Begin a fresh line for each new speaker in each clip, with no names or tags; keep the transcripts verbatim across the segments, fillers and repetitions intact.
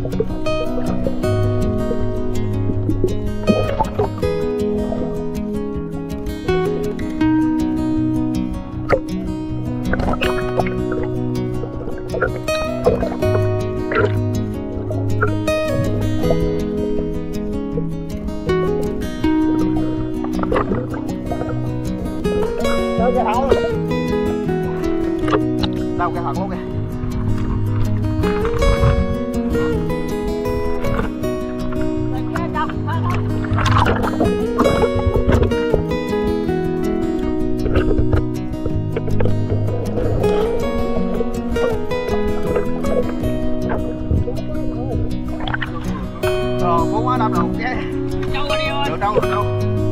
Đâu cái hậu đâu cái hậu kìa. Rồi bốn quá đâm được cái đâu đi ơi được đâu được đâu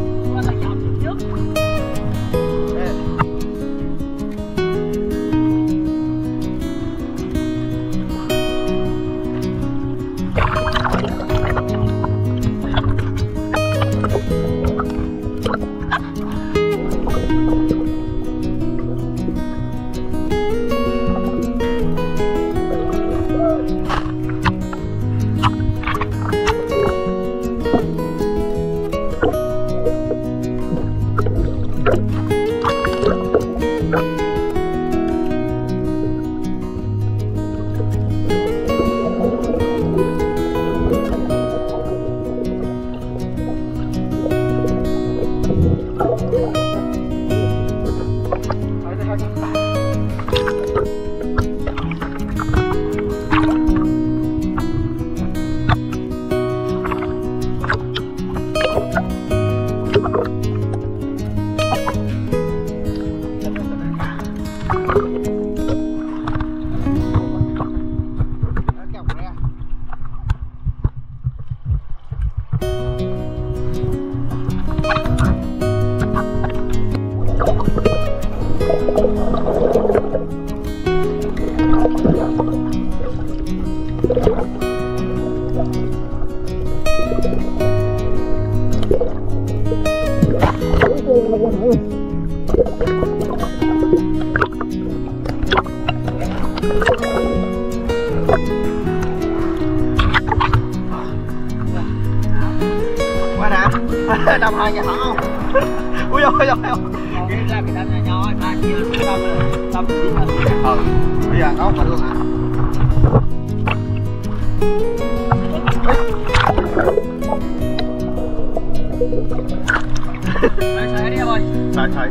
quá nè đâm hai cái hả không ui ôi ôi ôi cái ra cái đâm nhỏ nhỏ ba chia đâm đâm ừ bây giờ có mình luôn hả sợi sợi đi em ơi sợi sợi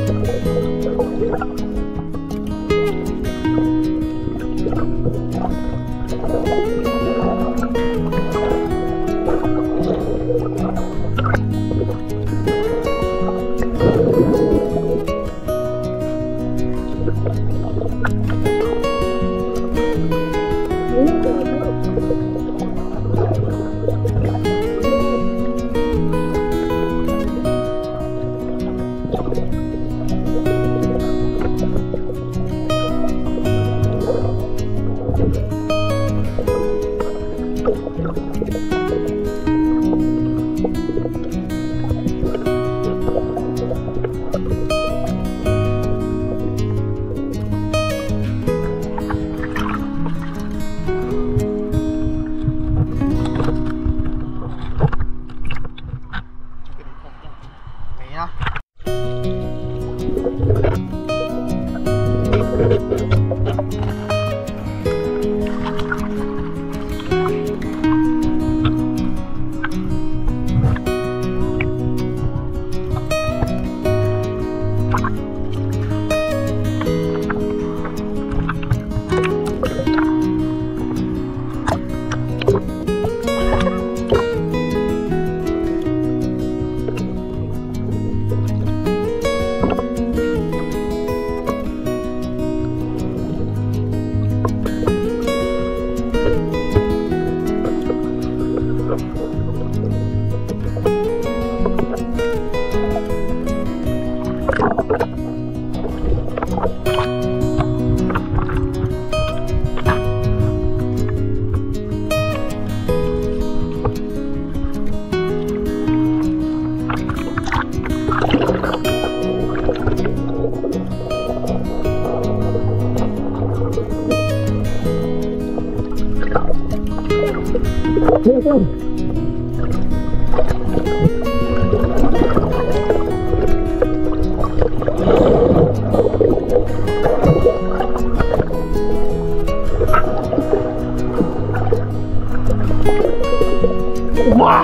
Wow.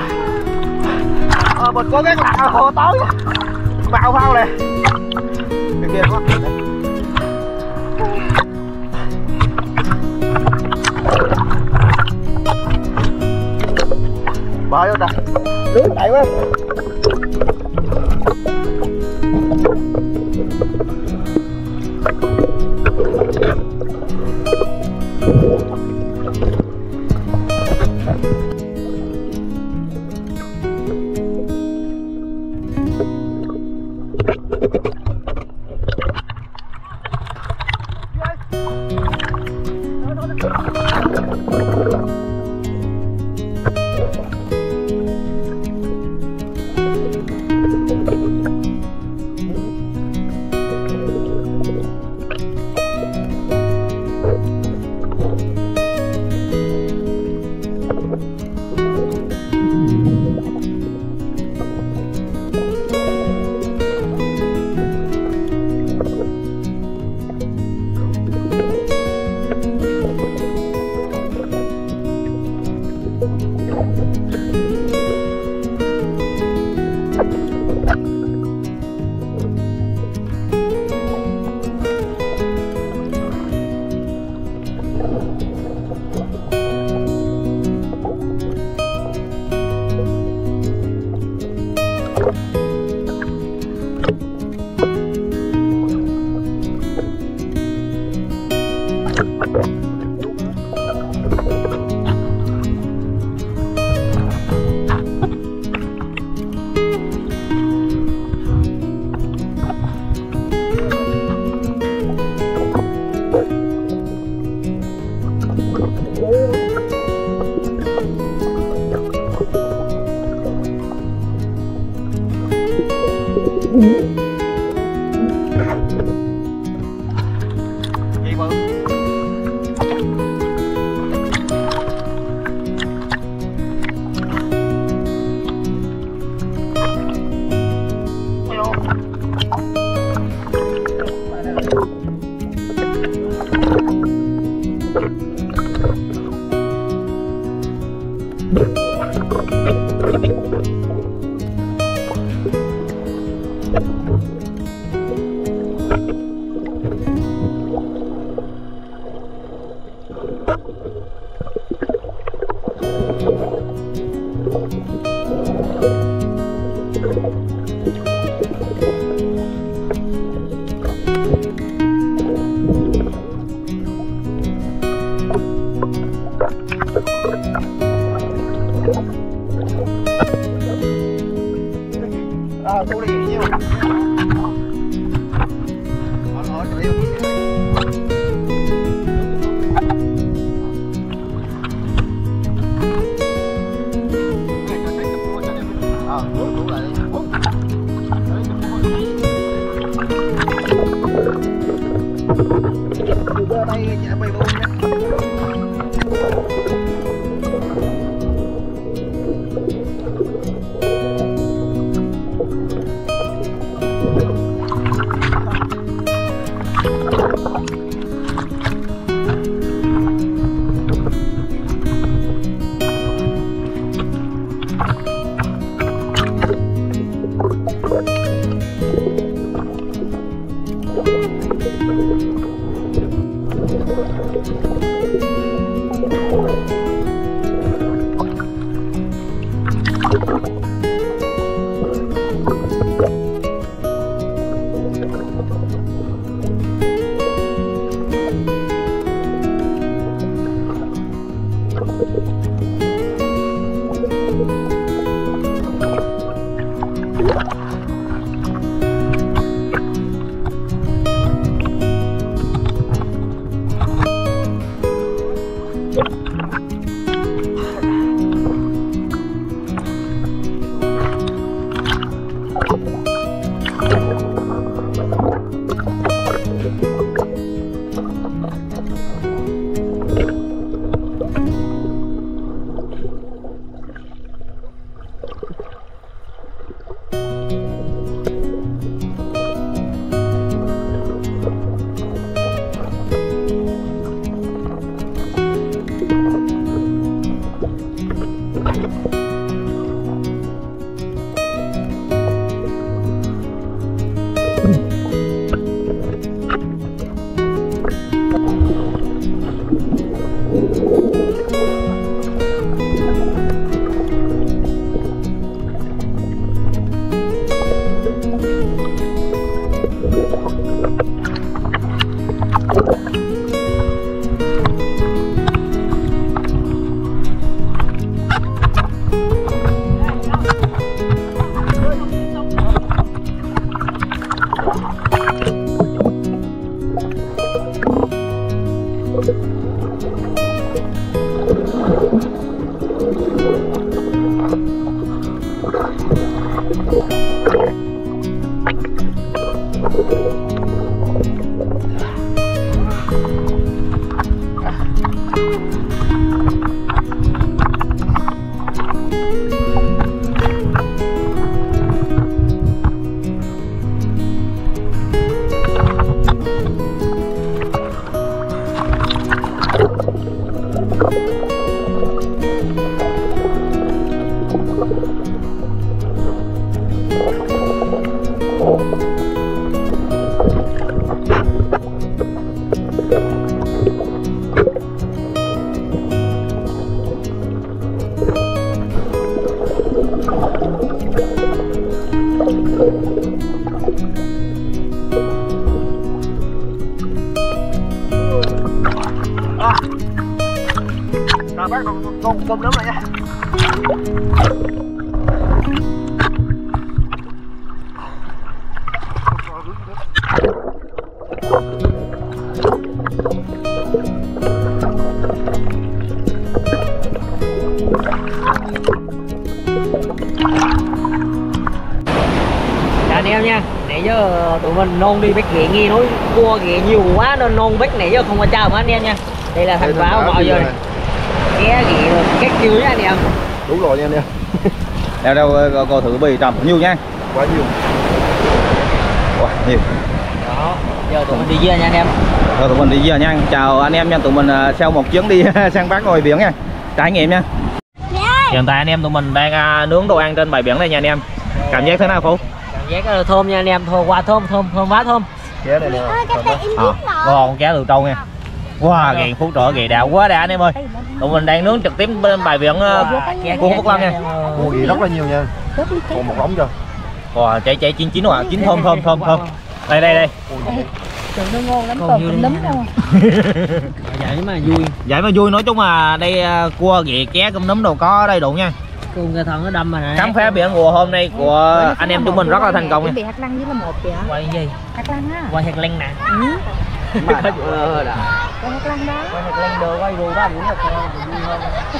À, mình có cái lạ hồ tối mạo phao nè, cái kia có bơi vô trời, lưới chạy quá. À, cô đi nhiều.
Rồi bác con con con lớn lại nha.
Chào anh em nha. Nãy giờ tụi mình nôn đi bách ghẹ nghe nói cua ghẹ nhiều quá nên nôn bách nãy giờ không có chào mà anh em nha. Đây là thành báo mọi giờ này. Ghé ghẹ các kiểu nha anh em.
Đúng rồi nha anh em.
Đeo đeo coi thử bì trầm nhiều nha.
Quá nhiều.
Wow, nhiều.
Đó, giờ tụi mình đi về nha anh em.
Rồi tụi mình đi về nha. Chào anh em nha. Tụi mình sau một chuyến đi sang Bác ngồi biển nha. Trải nghiệm nha. Hiện tại anh em tụi mình đang nướng đồ ăn trên bãi biển này nha anh em. Cảm giác thế nào Phú?
Cảm giác thơm nha anh em, thơm quá thơm, thơm thơm quá thơm.
Ghé này nè.
À, con cá từ trâu nha. Wow, ghẹ Phú Trợ ghẹ đạo quá đã anh em ơi. Tụi mình đang nướng trực tiếp bên bãi biển của Phúc Lâm nha.
Mua ghẹ rất là nhiều nha. Còn một đống chưa?
Wow, cháy cháy chín chín rồi, chín thơm thơm thơm thơm. Đây đây đây.
Trời nó ngon lắm,
Còn
còn
nhiều
cũng
lắm
nấm
nha.
đâu.
Vậy mà vui.
Vậy mà vui, nói chung là đây à, cua ghẹ ké cơm nấm đồ có đầy đủ nha.
Cùng cái thằng nó đâm mà nè.
Khám phá biển mùa hôm nay của anh em chúng mình rất là thành công nha.
Chuẩn bị hạt lăng với là một kìa.
Quay gì?
Hạt lăng á.
Quay hạt lăng nè.
Ừ.
Mà ờ đã.
Quay hạt lăng đó.
Quay hạt lăng đồ quay đồ đó cũng được vui hơn.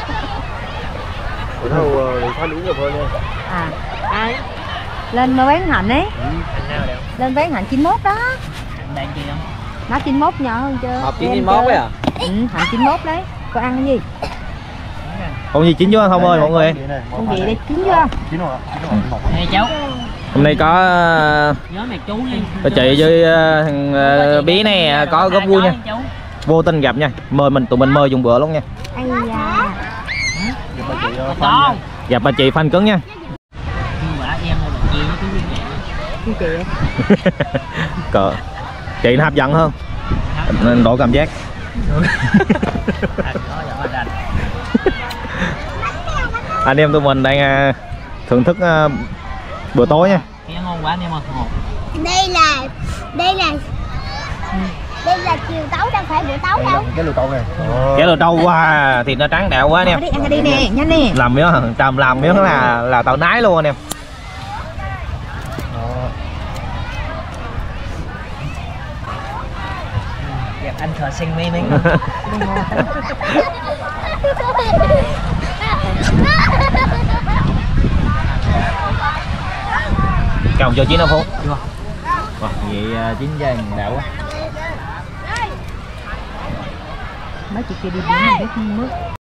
Bữa đâu sao đúng rồi nha.
À,
Ai?
lên mà bán hạnh ấy.
Anh nào đều.
Lên bán hạnh chín mốt đó.
Anh đang chi không?
Nó chín mốt nhỏ hơn chưa?
Hộp chín mươi mốt ấy à?
Ừ, hạnh chín mốt đấy. Cô ăn cái gì?
Còn gì chín chưa không ơi mọi người?
Con gì đây? Chín chưa?
Chín rồi.
Nè cháu.
Hôm nay có
Nhớ mẹ chú đi.
uh, chị với uh, thằng uh, bí này có góp vui nha. Vô tình gặp nha. Mời mình tụi mình mời dùng bữa luôn nha.
Ây da.
Con.
Gặp bà chị phanh cứng nha.
Quả em là chị nó cứ như vậy.
Chị chị.
Cờ. Chị nó hấp dẫn hơn. Nên đổi cảm giác. Anh em tụi mình đang uh, thưởng thức uh, bữa tối nha.
Cái ngon quá anh em ơi.
Đây là đây là đây là chiều tấu, đâu phải bữa tấu đâu.
Cái lùi tàu này.
Cái đồ trâu quá, thịt nó trắng đẹo quá anh em.
Ăn đi, ăn đi nè, nhanh nè.
Làm miếng, trầm làm miếng là là tao nái luôn anh em.
Đẹp anh thợ sinh mấy miếng.
Còng cho chín năm phút.
Chưa.
Wow, vậy uh, chín giây đảo quá.
Mấy chị kia đi biển mình biết nước.